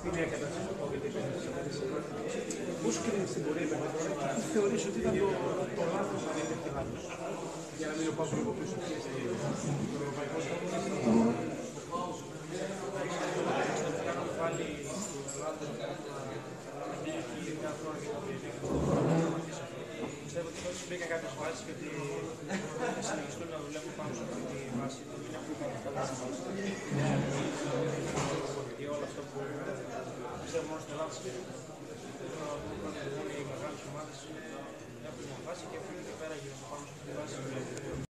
Είναι η κατάσταση του COVID πώς κρίνεις την πορεία τώρα και θεωρείς ότι ήταν το λάθος να δείτε λάθος. Για να μην το πάω λίγο πίσω στο ευρωπαϊκό στάδιο. Πάλι στην Ελλάδα και μια χρόνια και πιστεύω ότι όσοι μπήκαν κάποιες βάσεις και ότι θα συνεχιστούν να δουλεύουν πάνω σε αυτή τη βάση, είναι αυτό που καλά στη βάση. Και όλο αυτό που πιστεύω μόνο στην Ελλάδα συμβαίνει. Οι μεγάλες ομάδες έχουν μια βάση και έχουν εκεί πέρα γύρω πάνω σε αυτή τη βάση.